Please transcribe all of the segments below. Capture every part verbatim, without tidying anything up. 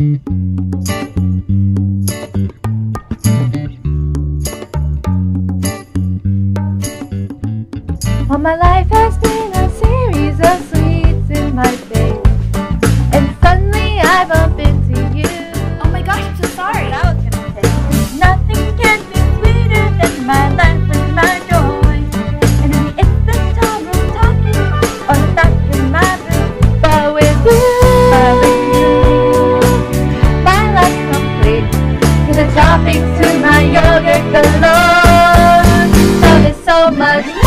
All my life has been a series of sweets in my face, and suddenly I bump into you. Oh my gosh, I'm so sorry. That was gonna say. Nothing can be sweeter than my life and my joy. And in the instant of room talking, or stuck in my room, but with you, but with you, my life's complete. To the toppings, to my yogurt galore. Love is so much more.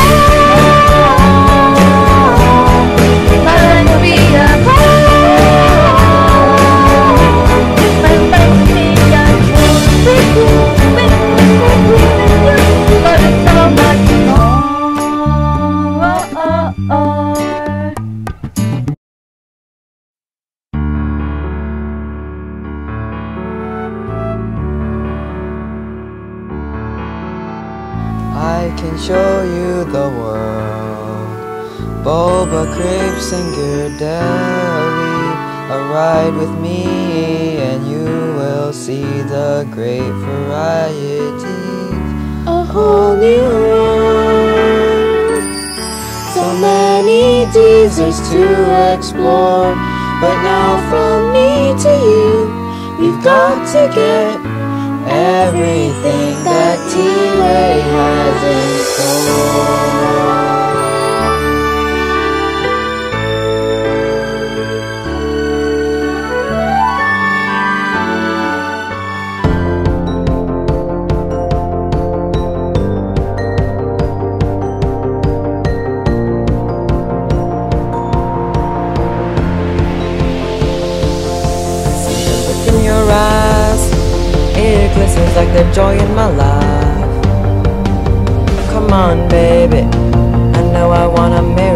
I can show you the world, boba crepes and ghirardelli. A ride with me and you will see the great varieties. A whole new world, so many deserts to explore. But now from me to you, we've got to get everything that T-Ray has in store. See the look in your eyes, it glistens like the joy in my life. Come on, baby, I know I wanna marry